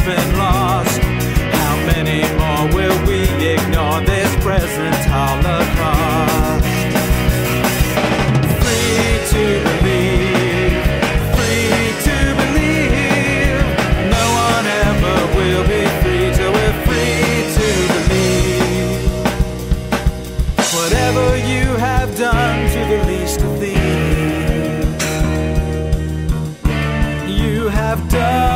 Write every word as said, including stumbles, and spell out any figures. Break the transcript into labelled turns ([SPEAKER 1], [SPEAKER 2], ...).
[SPEAKER 1] been lost. How many more will we ignore this present holocaust? Free to believe, free to believe. No one ever will be free till we're free to believe. Whatever you have done to the least of these, you have done